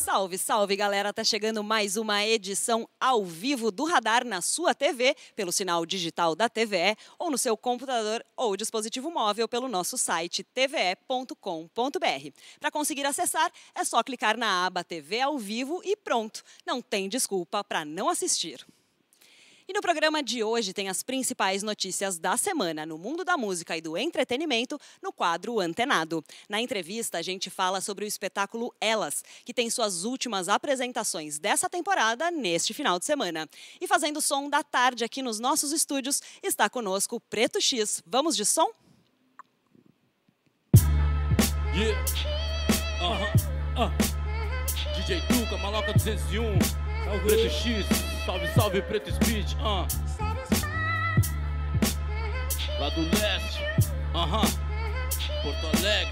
Salve, salve, galera! Tá chegando mais uma edição ao vivo do Radar na sua TV, pelo sinal digital da TVE, ou no seu computador ou dispositivo móvel pelo nosso site tve.com.br. Para conseguir acessar, é só clicar na aba TV ao vivo e pronto, não tem desculpa para não assistir. E no programa de hoje tem as principais notícias da semana no mundo da música e do entretenimento no quadro Antenado. Na entrevista, a gente fala sobre o espetáculo Elas, que tem suas últimas apresentações dessa temporada neste final de semana. E fazendo som da tarde aqui nos nossos estúdios, está conosco Preto X. Vamos de som? Yeah. DJ Tuca, Maloca 201, salve Preto X, salve, salve Preto Speed, lá do leste, Porto Alegre,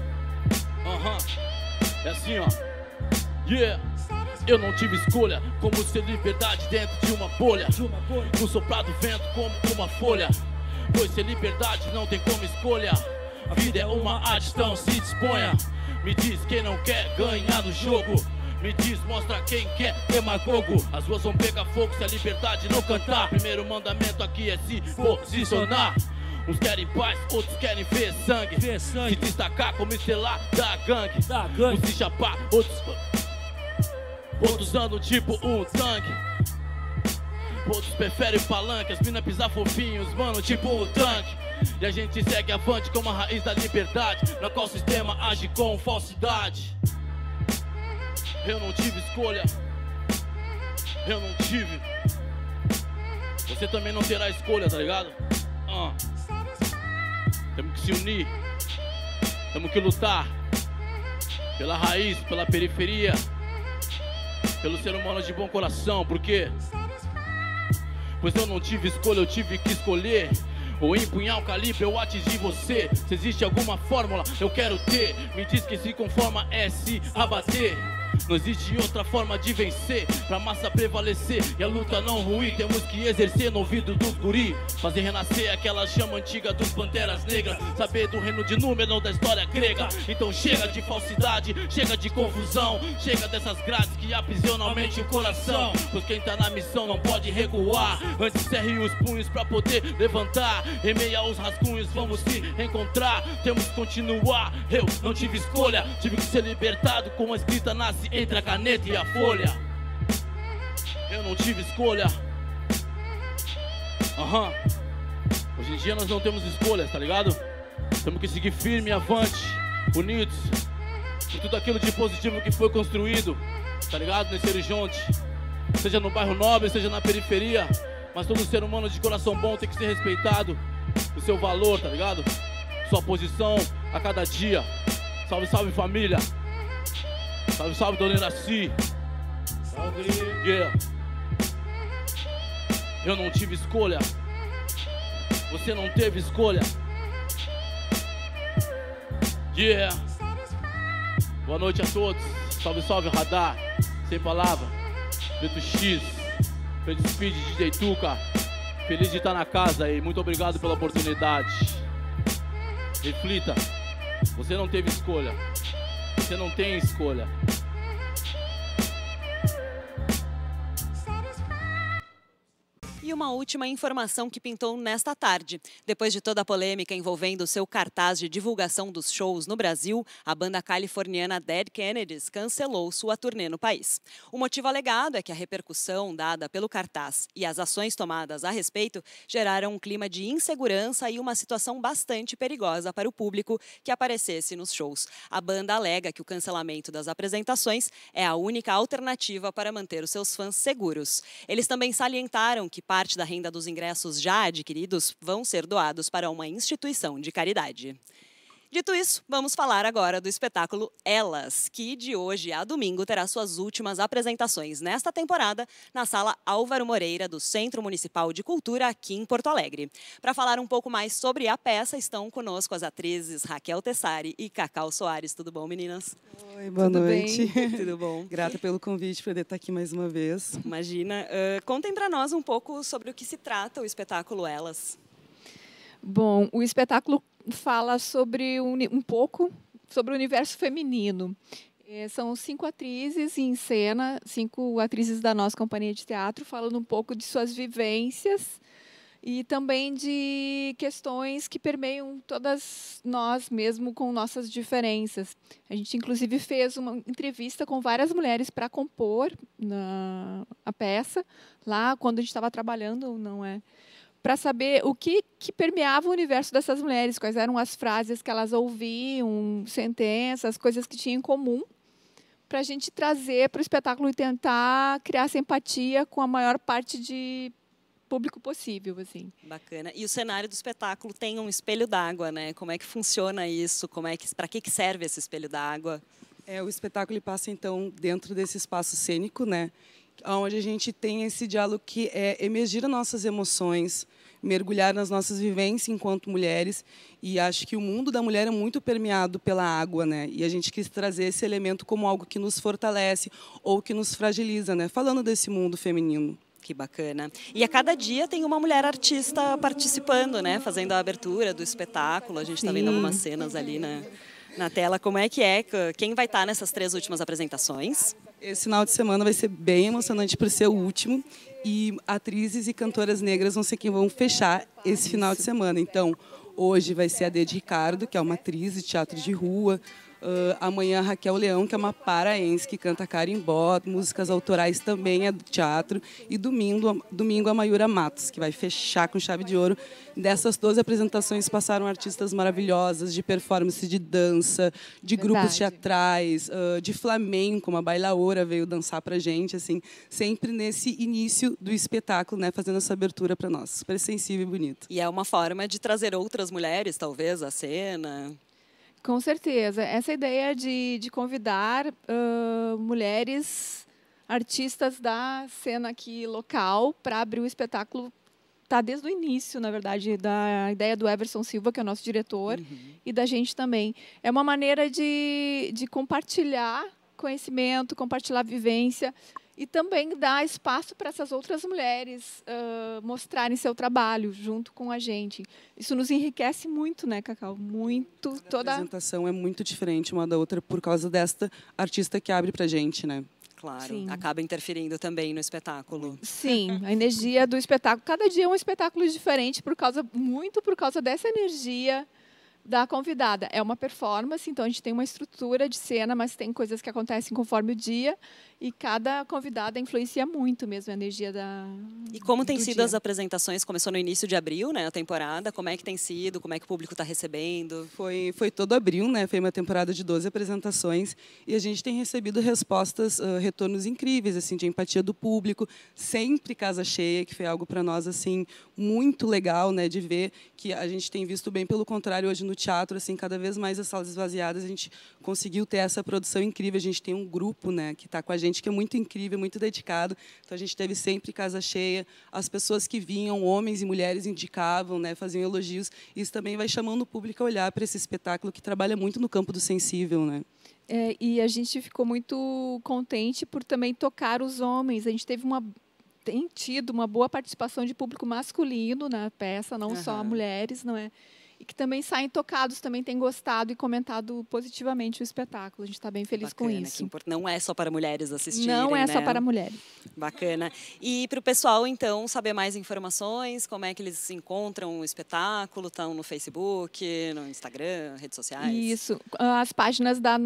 é assim, ó, yeah. Eu não tive escolha, como ser liberdade dentro de uma bolha, no soprado vento como uma folha, pois ser liberdade não tem como escolha, a vida é uma arte, então se disponha. Me diz quem não quer ganhar no jogo, me diz, mostra quem quer demagogo. As ruas vão pegar fogo se a liberdade não cantar. Primeiro mandamento aqui é se posicionar. Uns querem paz, outros querem ver sangue, se destacar como estrelar da gangue. Uns se chapar, outros andam tipo um tanque. Outros preferem palanque, as mina pisar fofinhos, mano, tipo um tanque. E a gente segue avante como a raiz da liberdade, na qual o sistema age com falsidade. Eu não tive escolha, eu não tive. Você também não terá escolha, tá ligado? Temos que se unir, temos que lutar pela raiz, pela periferia, pelo ser humano de bom coração. Por quê? Pois eu não tive escolha, eu tive que escolher. Ou empunhar um calibre ou atingir você. Se existe alguma fórmula, eu quero ter. Me diz que se conforma é se abater. Não existe outra forma de vencer, pra massa prevalecer e a luta não ruir. Temos que exercer no ouvido dos guri, fazer renascer aquela chama antiga dos panteras negras, saber do reino de Númenor, da história grega. Então chega de falsidade, chega de confusão, chega dessas grades que aprisionam a mente e o coração. Pois quem tá na missão não pode recuar, antes cerre os punhos pra poder levantar. Em meio aos rascunhos vamos se encontrar, temos que continuar. Eu não tive escolha, tive que ser libertado, como a escrita nasce entre a caneta e a folha. Eu não tive escolha. Hoje em dia nós não temos escolhas, tá ligado? Temos que seguir firme e avante, unidos por tudo aquilo de positivo que foi construído, tá ligado? Nesse horizonte, seja no bairro nobre, seja na periferia, mas todo ser humano de coração bom tem que ser respeitado, o seu valor, tá ligado? Sua posição a cada dia. Salve, salve família. Salve, salve, Dona Iraci. Salve, yeah. Eu não tive escolha, você não teve escolha, yeah. Boa noite a todos. Salve, salve, Radar. Sem palavra. Preto X, Preto Speed, DJ Tuca. Feliz de estar na casa aí. Muito obrigado pela oportunidade. Reflita. Você não teve escolha, você não tem escolha. E uma última informação que pintou nesta tarde. Depois de toda a polêmica envolvendo seu cartaz de divulgação dos shows no Brasil, a banda californiana Dead Kennedys cancelou sua turnê no país. O motivo alegado é que a repercussão dada pelo cartaz e as ações tomadas a respeito geraram um clima de insegurança e uma situação bastante perigosa para o público que aparecesse nos shows. A banda alega que o cancelamento das apresentações é a única alternativa para manter os seus fãs seguros. Eles também salientaram que parte da renda dos ingressos já adquiridos vão ser doados para uma instituição de caridade. Dito isso, vamos falar agora do espetáculo Elas, que de hoje a domingo terá suas últimas apresentações nesta temporada na Sala Álvaro Moreira do Centro Municipal de Cultura aqui em Porto Alegre. Para falar um pouco mais sobre a peça, estão conosco as atrizes Raquel Tessari e Cacau Soares. Tudo bom, meninas? Oi, boa noite. Tudo bom? Grata pelo convite, para poder estar aqui mais uma vez. Imagina. Contem para nós um pouco sobre o que se trata o espetáculo Elas. Bom, o espetáculo fala sobre um pouco sobre o universo feminino. São 5 atrizes em cena, 5 atrizes da nossa companhia de teatro, falando um pouco de suas vivências e também de questões que permeiam todas nós, mesmo com nossas diferenças. A gente, inclusive, fez uma entrevista com várias mulheres para compor a peça, lá quando a gente estava trabalhando, não é? Para saber o que permeava o universo dessas mulheres, quais eram as frases que elas ouviam, sentenças, coisas que tinham em comum, para a gente trazer para o espetáculo e tentar criar essa empatia com a maior parte de público possível, assim. Bacana. E o cenário do espetáculo tem um espelho d'água, né? Como é que funciona isso? Para que serve esse espelho d'água? O espetáculo passa, então, dentro desse espaço cênico, né? Onde a gente tem esse diálogo que é emergir as nossas emoções, mergulhar nas nossas vivências enquanto mulheres. E acho que o mundo da mulher é muito permeado pela água, né? E a gente quis trazer esse elemento como algo que nos fortalece ou que nos fragiliza, né? Falando desse mundo feminino. Que bacana. E a cada dia tem uma mulher artista participando, né? Fazendo a abertura do espetáculo. A gente está vendo algumas cenas ali na tela. Como é que é? Quem vai estar nessas 3 últimas apresentações? Esse final de semana vai ser bem emocionante por ser o último. E atrizes e cantoras negras vão ser quem vão fechar esse final de semana. Então, hoje vai ser a Dede Ricardo, que é uma atriz de teatro de rua. Amanhã, a Raquel Leão, que é uma paraense que canta carimbó, músicas autorais também é do teatro. E domingo a Mayura Matos, que vai fechar com chave de ouro. Dessas 12 apresentações passaram artistas maravilhosas de performance de dança, de grupos teatrais, de flamenco, como a Bailaora veio dançar pra gente, assim, sempre nesse início do espetáculo, né, fazendo essa abertura para nós. Super sensível e bonito. E é uma forma de trazer outras mulheres, talvez, à cena. Com certeza. Essa ideia de convidar mulheres artistas da cena aqui local para abrir o espetáculo está desde o início, na verdade, da ideia do Everson Silva, que é o nosso diretor, e da gente também. É uma maneira de compartilhar conhecimento, compartilhar vivência e também dar espaço para essas outras mulheres mostrarem seu trabalho junto com a gente. Isso nos enriquece muito, né, Cacau? Muito. A apresentação é muito diferente uma da outra por causa desta artista que abre para a gente, né? Claro, Sim. Acaba interferindo também no espetáculo. Sim, a energia do espetáculo. Cada dia é um espetáculo diferente muito por causa dessa energia da convidada. É uma performance, então a gente tem uma estrutura de cena, mas tem coisas que acontecem conforme o dia e cada convidada influencia muito mesmo a energia E como tem sido dia. as apresentações? Começou no início de abril, né, a temporada. Como é que tem sido? Como é que o público está recebendo? Foi todo abril, né? Foi uma temporada de 12 apresentações e a gente tem recebido respostas, retornos incríveis, assim, de empatia do público, sempre casa cheia, que foi algo para nós assim muito legal, né, de ver que a gente tem visto bem pelo contrário hoje no teatro, assim, cada vez mais as salas esvaziadas, a gente conseguiu ter essa produção incrível, a gente tem um grupo, né, que está com a gente, que é muito incrível, muito dedicado, então a gente teve sempre casa cheia, as pessoas que vinham, homens e mulheres, indicavam, né, faziam elogios, isso também vai chamando o público a olhar para esse espetáculo que trabalha muito no campo do sensível, né. E a gente ficou muito contente por também tocar os homens, a gente tem tido uma boa participação de público masculino na peça, não só mulheres, não é? E que também saem tocados, também têm gostado e comentado positivamente o espetáculo. A gente está bem feliz com isso. Não é só para mulheres assistirem, não é né? só para mulheres. Bacana. E para o pessoal, então, saber mais informações, como é que eles encontram o espetáculo? Estão no Facebook, no Instagram, redes sociais? Isso. As páginas da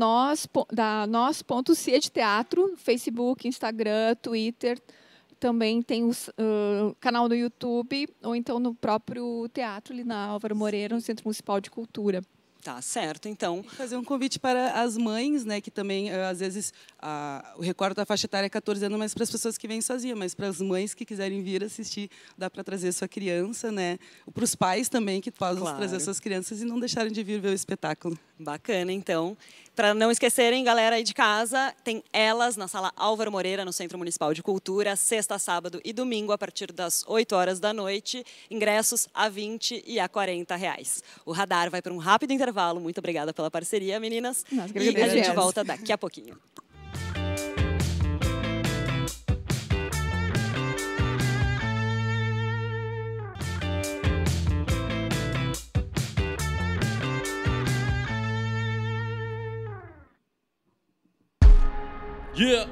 Nós.cia de Teatro, Facebook, Instagram, Twitter. Também tem o canal no YouTube, ou então no próprio teatro, ali na Álvaro Moreira, no Centro Municipal de Cultura. Tá certo, então. E fazer um convite para as mães, né, que também, às vezes, o recorte da faixa etária é 14 anos, mas para as pessoas que vêm sozinhas, mas para as mães que quiserem vir assistir, dá para trazer sua criança, né? Para os pais também, que possam trazer suas crianças e não deixarem de vir ver o espetáculo. Bacana, então. Para não esquecerem, galera aí de casa, tem Elas na Sala Álvaro Moreira, no Centro Municipal de Cultura, sexta, sábado e domingo, a partir das 8 horas da noite. Ingressos a R$20 e a R$40. O Radar vai para um rápido intervalo. Muito obrigada pela parceria, meninas. Nós que E a gente agradecemos. volta daqui a pouquinho. Yeah.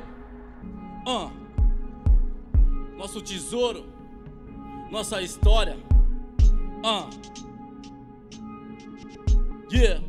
Nosso tesouro, nossa história. Yeah.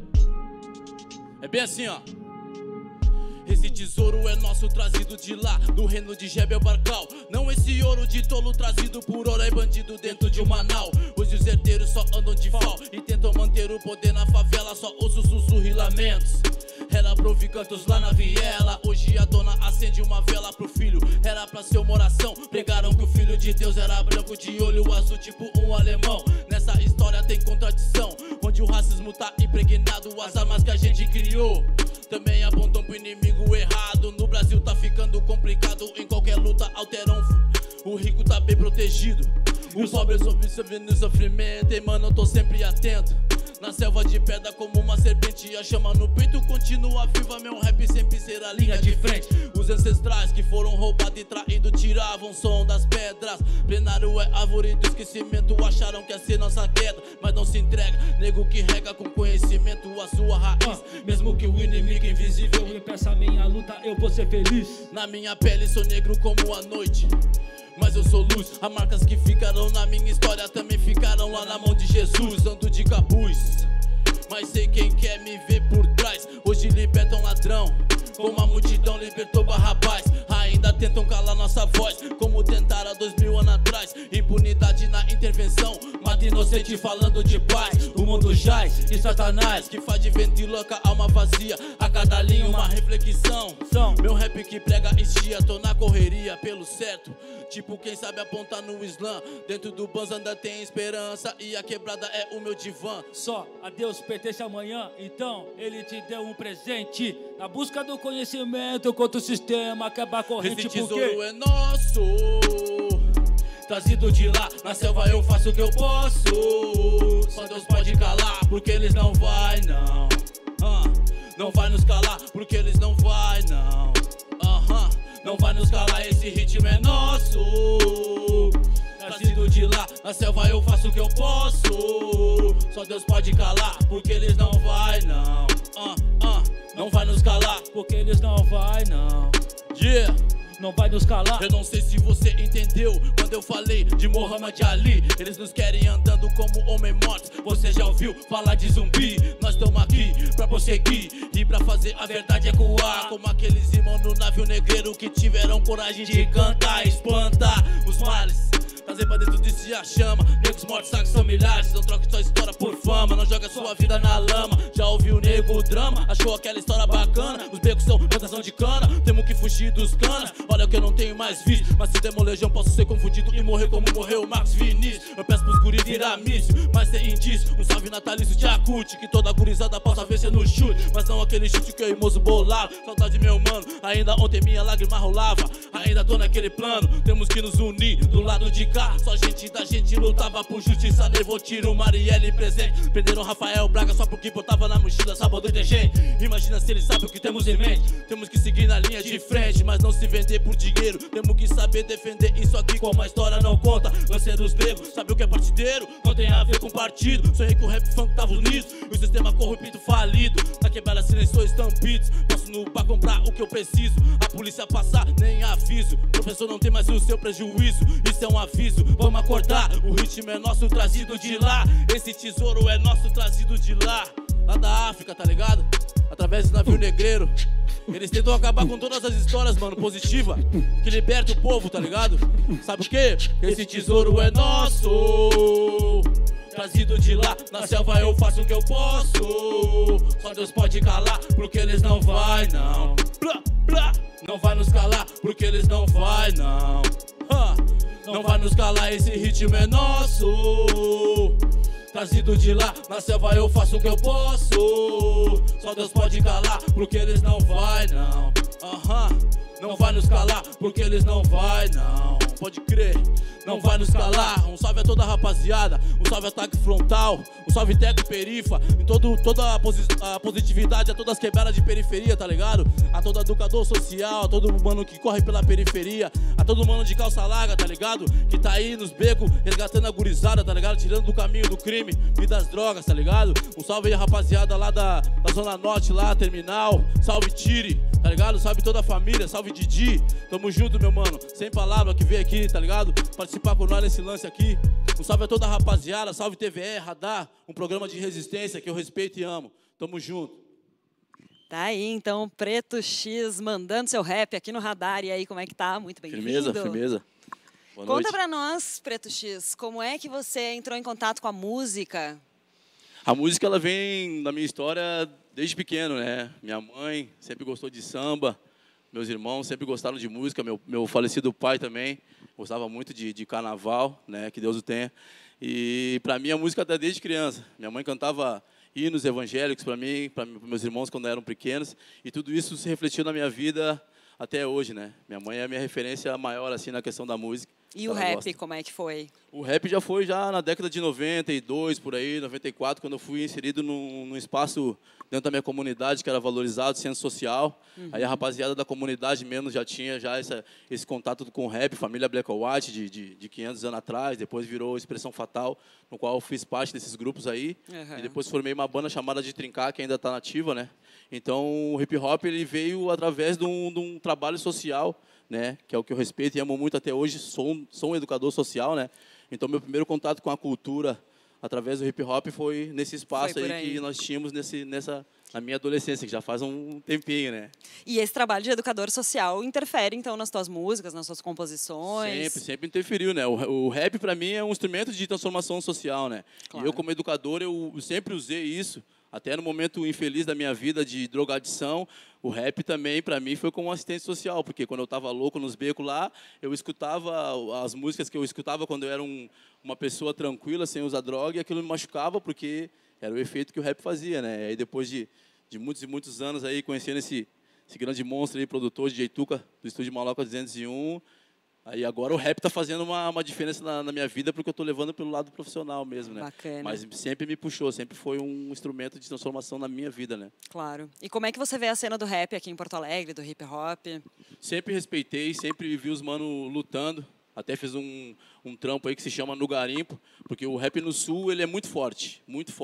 É bem assim, ó. Esse tesouro é nosso, trazido de lá, do reino de Jebel Barcal. Não esse ouro de tolo trazido por hora e bandido dentro de uma nau. Hoje os herdeiros só andam de fal e tentam manter o poder na favela. Só ouço sussurro e lamentos. Ela prove cantos lá na viela. Hoje a dona acende uma vela pro filho. Era pra ser uma oração. Pregaram que o filho de Deus era branco de olho azul, tipo um alemão. Nessa história tem contradição, onde o racismo tá impregnado. As armas que a gente criou também apontam pro inimigo errado. No Brasil tá ficando complicado. Em qualquer luta alteram. O rico tá bem protegido, o pobre sofre no sofrimento. E mano, eu tô sempre atento. Na selva de pedra como uma serpente, a chama no peito continua viva. Meu rap sempre será linha de frente. Os ancestrais que foram roubados e traídos tiravam som das pedras. Plenário é árvore do esquecimento. Acharam que ia ser nossa queda, mas não se entrega. Nego que rega com conhecimento a sua raiz. Mesmo que o inimigo invisível impeça a minha luta, eu vou ser feliz. Na minha pele sou negro como a noite, mas eu sou luz. As marcas que ficaram na minha história também ficaram lá na mão de Jesus. Ando de capuz, mas sei quem quer me ver por trás. Hoje libertam ladrão, como a multidão libertou Barrabás. Ainda tentam calar nossa voz, como tentaram há 2000 anos atrás. Impunidade na intervenção, mata inocente falando de paz. O mundo jaz e Satanás, que faz de vento e louca alma vazia. A cada linha uma reflexão. Meu rap que prega estia, tô na correria pelo certo, tipo quem sabe apontar no Islã. Dentro do Banza ainda tem esperança, e a quebrada é o meu divã. Só a Deus pertence amanhã, então ele te deu um presente. Na busca do conhecimento contra o sistema, acabar a corrente. Esse tesouro é nosso, trazido de lá. Na selva eu faço o que eu posso. Só Deus pode calar, porque eles não vai não. Não vai nos calar, porque eles não vai não. Não vai nos calar, esse ritmo é nosso, trazido de lá. Na selva eu faço o que eu posso. Só Deus pode calar, porque eles não vai não. Não vai nos calar, porque eles não vai não. Yeah. Não vai nos calar. Eu não sei se você entendeu quando eu falei de Muhammad Ali. Eles nos querem andando como homem morto. Você já ouviu falar de zumbi? Nós estamos aqui pra prosseguir e pra fazer a verdade ecoar, como aqueles irmãos no navio negreiro que tiveram coragem de cantar, espantar os males, trazer pra dentro de si a chama. Negros mortos, sacos são milhares. Não troque sua história por fama, não joga sua vida na lama. Já ouviu o nego drama? Achou aquela história bacana? Os becos são plantação de cana, temos que fugir dos canas. Olha que eu não tenho mais vício, mas se der molejão posso ser confundido e morrer como morreu o Max Vinícius. Eu peço pros guris virar míssil, mas tem indício. Um salve natalício de acute, que toda gurizada possa ver cê no chute, mas não aquele chute que eu e moço bolava. Saudade meu mano, ainda ontem minha lágrima rolava. Ainda tô naquele plano, temos que nos unir do lado de cá. Só gente da gente lutava por justiça. Levou tiro, Marielle presente. Prenderam Rafael Braga só porque botava na mochila sabor do detergente. Imagina se ele sabe o que temos em mente. Temos que seguir na linha de frente, mas não se vender por dinheiro. Temos que saber defender isso aqui como a história não conta. Lanceiros negros, sabe o que é partideiro? Não tem a ver com partido. Sonhei com o rap funk tava unido e o sistema corrompido falido. Na quebrada silenciou estampidos. Passo no bar comprar o que eu preciso. A polícia passar, nem aviso. Professor não tem mais o seu prejuízo. Isso é um aviso, vamos acordar. O ritmo é nosso, trazido de lá. Esse tesouro é nosso, trazido de lá. Lá da África, tá ligado? Através do navio negreiro. Eles tentam acabar com todas as histórias, mano, positiva, que liberta o povo, tá ligado? Sabe o quê? Esse tesouro é nosso, trazido de lá. Na selva eu faço o que eu posso. Só Deus pode calar, porque eles não vai não. Blá, blá. Não vai nos calar, porque eles não vai não. Não vai nos calar, esse ritmo é nosso, trazido de lá. Na selva eu faço o que eu posso. Só Deus pode calar, porque eles não vai não. Não vai nos calar, porque eles não vai não. Pode crer, não vai nos calar. Um salve a toda a rapaziada, um salve a Ataque Frontal, um salve Teco e Perifa, em toda a positividade, a todas as quebradas de periferia, tá ligado? A todo educador social, a todo mano que corre pela periferia, a todo mano de calça larga, tá ligado? Que tá aí nos becos, resgatando a gurizada, tá ligado? Tirando do caminho do crime e das drogas, tá ligado? Um salve aí rapaziada lá da Zona Norte, lá, Terminal, salve Tire. tá ligado? Salve toda a família, salve Didi. Tamo junto, meu mano. Sem palavra que veio aqui, tá ligado? Participar com nós nesse lance aqui. Um salve a toda a rapaziada, salve TVE, Radar, um programa de resistência que eu respeito e amo. Tamo junto. Tá aí, então, Preto X mandando seu rap aqui no Radar. E aí, como é que tá? Muito bem-vindo. Firmeza, firmeza. Boa noite. Conta pra nós, Preto X, como é que você entrou em contato com a música? A música, ela vem na minha história desde pequeno, né? Minha mãe sempre gostou de samba, meus irmãos sempre gostaram de música, meu falecido pai também gostava muito de carnaval, né? Que Deus o tenha. E para mim a música até desde criança. Minha mãe cantava hinos evangélicos para mim, para meus irmãos quando eram pequenos, e tudo isso se refletiu na minha vida até hoje, né? Minha mãe é a minha referência maior assim na questão da música. E o rap, como é que foi? O rap já foi na década de 92, por aí, 94, quando eu fui inserido num espaço dentro da minha comunidade que era valorizado, centro social. Aí a rapaziada da comunidade mesmo já tinha esse contato com o rap, família Black or White de 500 anos atrás, depois virou Expressão Fatal, no qual eu fiz parte desses grupos aí. E depois formei uma banda chamada de Trincar, que ainda está nativa, né? Então o hip hop ele veio através de um trabalho social, né, que é o que eu respeito e amo muito até hoje. Sou um educador social, né? Então meu primeiro contato com a cultura através do hip hop foi nesse espaço aí que nós tínhamos na minha adolescência, que já faz um tempinho, né? E esse trabalho de educador social interfere então nas tuas músicas, nas tuas composições? Sempre interferiu, né? O rap para mim é um instrumento de transformação social, né? Claro. E eu como educador eu sempre usei isso. Até no momento infeliz da minha vida de drogadição, o rap também, para mim, foi como um assistente social, porque quando eu estava louco nos becos lá, eu escutava as músicas que eu escutava quando eu era uma pessoa tranquila, sem usar droga, e aquilo me machucava, porque era o efeito que o rap fazia, né? E aí, depois de muitos e muitos anos aí, conhecendo esse grande monstro aí, produtor, DJ Tuca, do Estúdio Maloca 201, aí agora o rap está fazendo uma diferença na minha vida, porque eu estou levando pelo lado profissional mesmo, né? Bacana. Mas sempre me puxou, sempre foi um instrumento de transformação na minha vida, né? Claro. E como é que você vê a cena do rap aqui em Porto Alegre, do hip hop? Sempre respeitei, sempre vi os manos lutando. Até fiz um trampo aí que se chama No Garimpo, porque o rap no Sul ele é muito forte.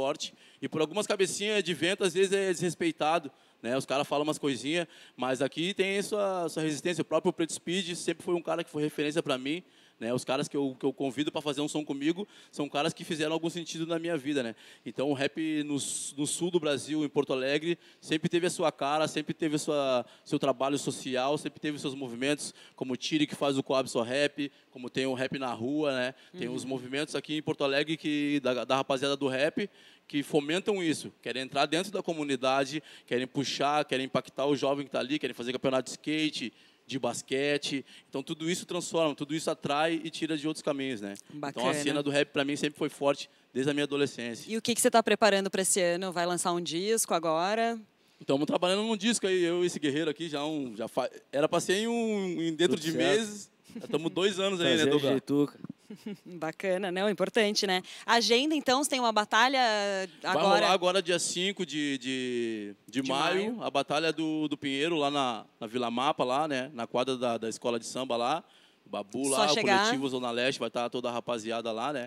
E por algumas cabecinhas de vento, às vezes é desrespeitado. Né? Os caras falam umas coisinhas, mas aqui tem sua resistência. O próprio Preto Speed sempre foi um cara que foi referência para mim. Né? Os caras que eu convido para fazer um som comigo são caras que fizeram algum sentido na minha vida. Né? Então, o rap no sul do Brasil, em Porto Alegre, sempre teve a sua cara, sempre teve seu trabalho social, sempre teve seus movimentos, como o Tiri, que faz o Coab Só Rap, como tem o Rap na Rua. Né? Tem os movimentos aqui em Porto Alegre da rapaziada do rap, que fomentam isso, querem entrar dentro da comunidade, querem puxar, querem impactar o jovem que está ali, querem fazer campeonato de skate, de basquete. Então, tudo isso transforma, tudo isso atrai e tira de outros caminhos, né? Bacana. Então, a cena do rap, para mim, sempre foi forte, desde a minha adolescência. E o que você está preparando para esse ano? Vai lançar um disco agora? Estamos trabalhando num disco aí, eu e esse guerreiro aqui, era para ser dentro de meses. Já estamos 2 anos aí, né, Douglas? Bacana, né? Importante, né? Agenda, então, você tem uma batalha agora? Vai rolar agora dia 5 de maio, a batalha do Pinheiro, lá na Vila Mapa, lá, né? Na quadra da escola de samba lá. O Babu lá, o coletivo Zona Leste, vai estar toda a rapaziada lá, né?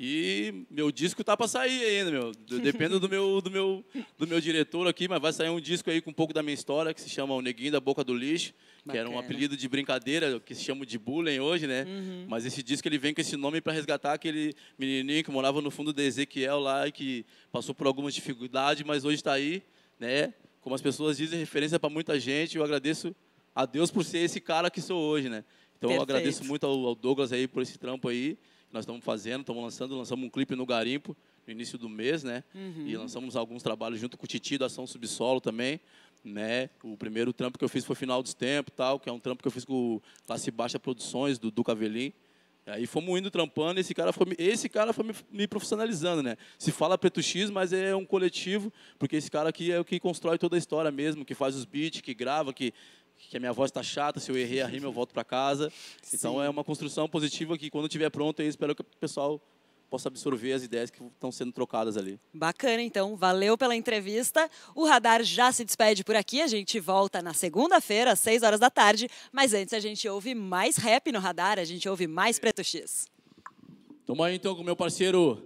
E meu disco tá para sair ainda, meu. Depende do meu diretor aqui, mas vai sair um disco aí com um pouco da minha história, que se chama O Neguinho da Boca do Lixo. Bacana. Que era um apelido de brincadeira, que se chama de bullying hoje, né? Mas esse disco ele vem com esse nome para resgatar aquele menininho que morava no fundo de Ezequiel lá e que passou por algumas dificuldades, mas hoje está aí, né? Como as pessoas dizem, referência para muita gente. Eu agradeço a Deus por ser esse cara que sou hoje, né? Então eu agradeço muito ao Douglas aí por esse trampo aí que nós estamos fazendo, lançamos um clipe no Garimpo no início do mês, né? E lançamos alguns trabalhos junto com o Titi da Ação Subsolo também. Né? O primeiro trampo que eu fiz foi Final dos Tempos, tal, que é um trampo que eu fiz com o Classe Baixa Produções, do Duca Avelim. Aí fomos indo trampando, esse cara foi me profissionalizando, né? Se fala Preto X, mas é um coletivo, porque esse cara aqui é o que constrói toda a história mesmo, que faz os beats, que grava, que a minha voz está chata, se eu errei a rima eu volto para casa. Sim. Então é uma construção positiva que quando estiver pronto, eu espero que o pessoal possa absorver as ideias que estão sendo trocadas ali. Bacana, então. Valeu pela entrevista. O Radar já se despede por aqui. A gente volta na segunda-feira, às 6 horas da tarde. Mas antes a gente ouve mais rap no Radar, a gente ouve mais Preto X. Tamo aí então com o meu parceiro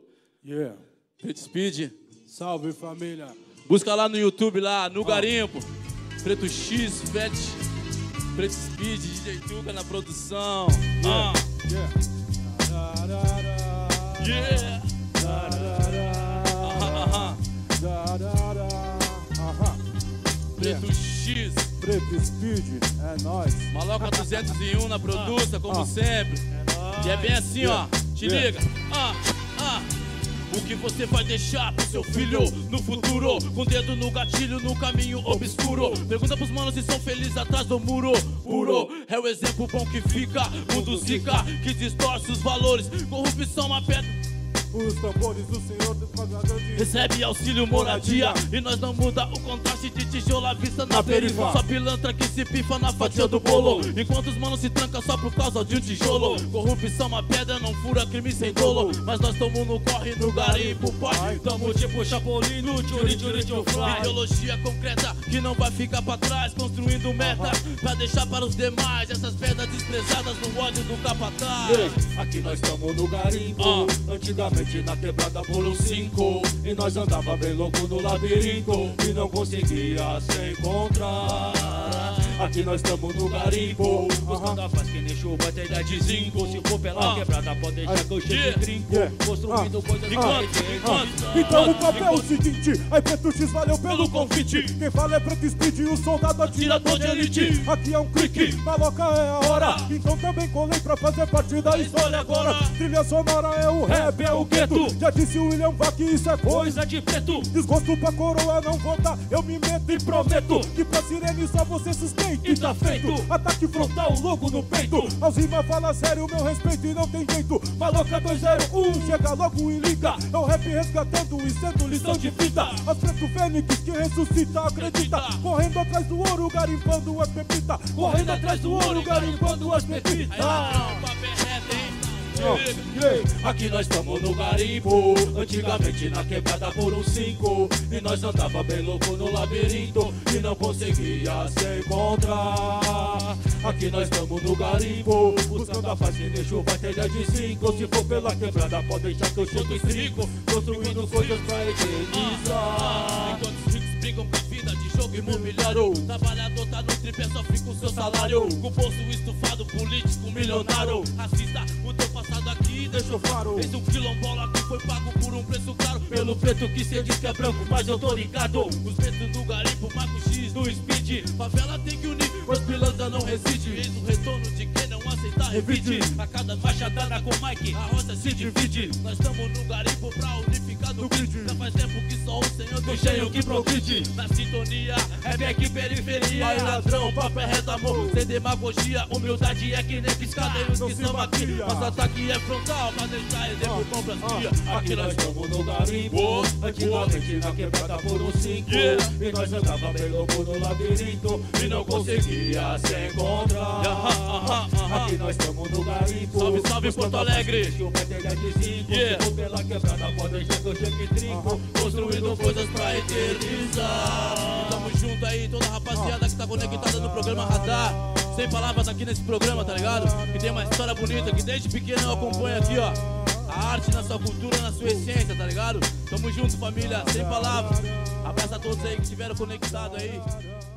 Preto Speed. Salve, família. Busca lá no YouTube, lá no Garimpo. Preto X, Fat, Preto Speed, DJ Tuca na produção. Yeah. Preto X, Preto Speed, é nóis. Maloca 201 na produção, como sempre. E é bem assim, ó. Te liga. O que você vai deixar pro seu filho no futuro? Com o dedo no gatilho, no caminho obscuro. Pergunta pros manos se são felizes atrás do muro. Puro é o exemplo bom que fica. Mundo zica, que distorce os valores. Corrupção, uma pedra. Os tambores do senhor do pagador de... Recebe auxílio moradia e nós não muda o contraste de tijolo à vista na perifa. Só pilantra que se pifa na fatia do bolo, enquanto os manos se trancam só por causa de um tijolo. Corrupção, uma pedra, não fura crime sem dolo. Mas nós tamo no corre, no garimpo, pai. Tamo tipo Chapolin, no tchuri fly. Ideologia concreta que não vai ficar pra trás, construindo meta pra deixar para os demais essas pedras desprezadas no ódio do capataz. Aqui nós tamo no garimpo, antigamente na quebrada por um 5. E nós andava bem louco no labirinto e não conseguia se encontrar. Aqui nós estamos no garimpo, buscando a paz que nem chuva tem de zinco. Se for pela quebrada pode deixar que eu chegue e trinco, construindo coisas Então o papel é o seguinte, aí Preto X valeu pelo convite. Quem fala é Preto Speed, o soldado atirador de elite. Aqui é um clique, Maloca é a hora, então também colei pra fazer parte da história agora. Trilha sonora é o rap, é o gueto. Já disse o William Vac, isso é coisa de preto. Desgosto pra coroa não volta, eu me meto e prometo que pra sirene só você sustenta. E tá feito, ataque frontal, logo no peito. Alzima fala sério, meu respeito e não tem jeito. Maloca 201, chega logo e liga. É o rap resgatando e sendo lição de vida. As Preto Fênix que ressuscita, acredita. Correndo atrás do ouro, garimpando as pepitas. Correndo atrás do ouro, garimpando as pepitas. Aqui nós estamos no garimpo, antigamente na quebrada por um 5. E nós andava bem louco no labirinto e não conseguia se encontrar. Aqui nós estamos no garimpo, buscando a paz que nem chuva tem de 5. Se for pela quebrada pode deixar que eu chego e trinco, construindo coisas pra eternizar. Enquanto os ricos brigam com a vida de jogo imobiliário, trabalhador tá no tripé, só fica o seu salário. Com o bolso estufado, político, milionário. Racista, o teu passado aqui deixou claro. Esse um quilombola que foi pago por um preço caro. Pelo preto que cê diz que é branco, mas eu tô ligado. Os pretos do garimpo, Marco X, do Speed. Favela tem que unir, pois pilantra não resiste. Eis o retorno de quem não aceita revide. A cada machadada com Mike, a roça se divide. Nós tamo no garimpo pra unificar no grid. Já faz tempo que só o senhor do cheio que progride. Na sintonia, é bem que periferia. Aí ladrão, papo é reto amor, sem demagogia. Humildade é que nem piscada e os que são aqui. Nosso ataque é frontal pra deixar exemplo bom pras crias. Aqui nós estamos no garimpo, antigamente na quebrada por um 5. E nós andava bem louco no labirinto e não conseguia se encontrar. Aqui nós estamos no garimpo, salve, salve Porto Alegre. Se for pela quebrada pode deixar que eu chegue e trinco, construindo coisas pra eternizar. Tamo junto aí, toda a rapaziada que tá conectada no programa Radar. Sem palavras aqui nesse programa, tá ligado? Que tem uma história bonita, que desde pequeno eu acompanho aqui, ó. A arte na sua cultura, na sua essência, tá ligado? Tamo junto, família, sem palavras. Abraço a todos aí que estiveram conectados aí.